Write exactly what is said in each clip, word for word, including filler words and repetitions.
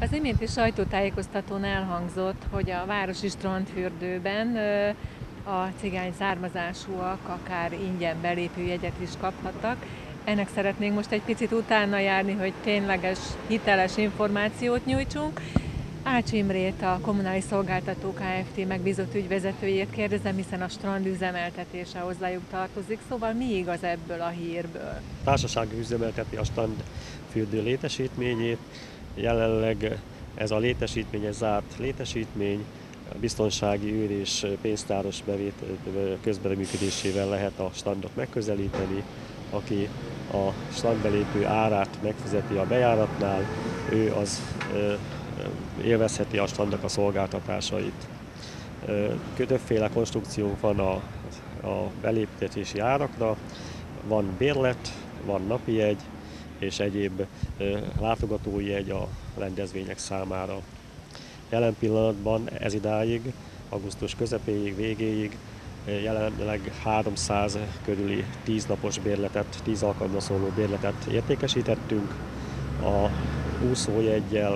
Az iménti sajtótájékoztatón elhangzott, hogy a városi strandfürdőben ö, a cigány származásúak akár ingyen belépőjegyet is kaphattak. Ennek szeretnénk most egy picit utána járni, hogy tényleges, hiteles információt nyújtsunk. Ács Imrét, a Kommunális Szolgáltatók Kft. Megbízott ügyvezetőjét kérdezem, hiszen a strand üzemeltetése hozzájuk tartozik, szóval mi igaz ebből a hírből? A társaság üzemelteti a strandfürdő létesítményét. Jelenleg ez a létesítmény egy zárt létesítmény, biztonsági őr és pénztáros bevét közbereműködésével lehet a strandot megközelíteni. Aki a strandbelépő árát megfizeti a bejáratnál, ő az élvezheti a strandnak a szolgáltatásait. Többféle konstrukciónk van a, a beléptetési árakra, van bérlet, van napi jegy és egyéb látogatói jegy a rendezvények számára. Jelen pillanatban ez idáig, augusztus közepéig, végéig jelenleg háromszáz körüli tíz napos bérletet, tíz alkalomra szóló bérletet értékesítettünk. A úszójeggyel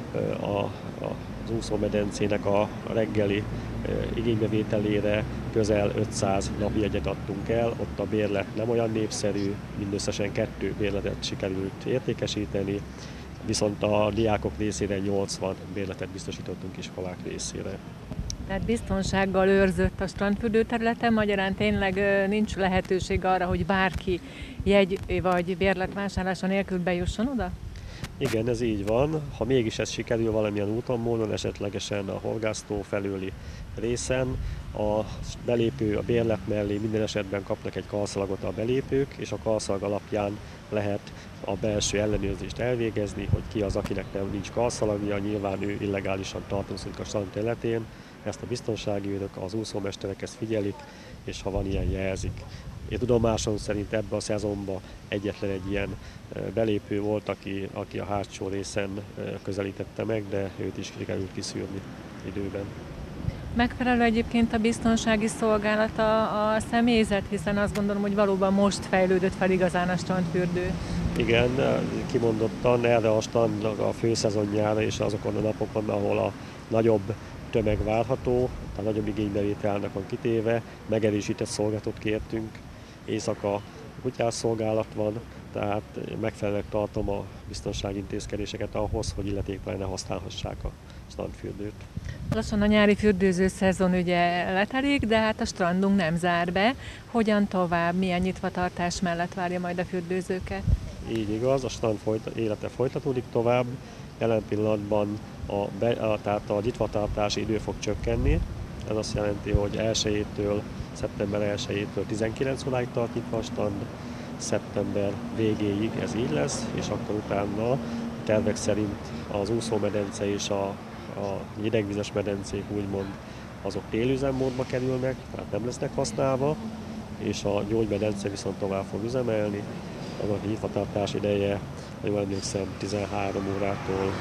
a, az úszómedencének a reggeli igénybevételére közel ötszáz napi jegyet adtunk el, ott a bérlet nem olyan népszerű, mindösszesen kettő bérletet sikerült értékesíteni, viszont a diákok részére nyolcvan bérletet biztosítottunk iskolák részére. Tehát biztonsággal őrzött a strandfürdő területen, magyarán tényleg nincs lehetőség arra, hogy bárki jegy vagy bérlet vásárlása nélkül bejusson oda? Igen, ez így van. Ha mégis ez sikerül valamilyen úton, módon, esetlegesen a horgásztó felőli részen, a belépő a bérlet mellé minden esetben kapnak egy karszalagot a belépők, és a karszalag alapján lehet a belső ellenőrzést elvégezni, hogy ki az, akinek nem nincs karszalagja, nyilván ő illegálisan tartózkodik a strand területén. Ezt a biztonsági őrök, az úszómesterek ezt figyelik, és ha van ilyen, jelzik. Én tudomásom szerint ebben a szezonban egyetlen egy ilyen belépő volt, aki, aki a hátsó részen közelítette meg, de őt is sikerült kiszűrni időben. Megfelelő egyébként a biztonsági szolgálata a személyzet, hiszen azt gondolom, hogy valóban most fejlődött fel igazán a strandfürdő. Igen, kimondottan erre a strandnak a főszezonjára és azokon a napokon, ahol a nagyobb tömeg várható, a nagyobb igénybevételnek van kitéve, megerősített szolgálatot kértünk, éjszaka kutyászolgálat van, tehát megfelelően tartom a biztonsági intézkedéseket ahhoz, hogy illetéktelen használhassák a strandfürdőt. Lassan a nyári fürdőző szezon ugye letelik, de hát a strandunk nem zár be. Hogyan tovább, milyen nyitvatartás mellett várja majd a fürdőzőket? Így igaz, a strand folyt, élete folytatódik tovább. Jelen pillanatban a, be, a, tehát a nyitvatartási idő fog csökkenni. Ez azt jelenti, hogy elsejétől, szeptember elsejétől tizenkilenc óráig tart nyitva a strand, szeptember végéig ez így lesz, és akkor utána a tervek szerint az úszómedence és a, a hidegvizes medencék úgymond azok télüzemmódba kerülnek, tehát nem lesznek használva, és a gyógymedence viszont tovább fog üzemelni. Annak a nyitvatartás ideje, ha jól emlékszem, tizenhárom órától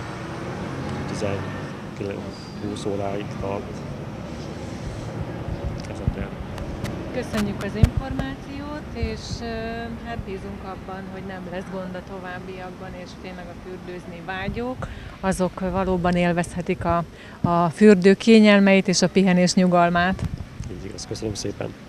húsz óráig tart. Ez a terv. Köszönjük az információt, és hát bízunk abban, hogy nem lesz gond a továbbiakban, és tényleg a fürdőzni vágyók, azok valóban élvezhetik a, a fürdő kényelmeit és a pihenés nyugalmát. Így igaz, köszönöm szépen.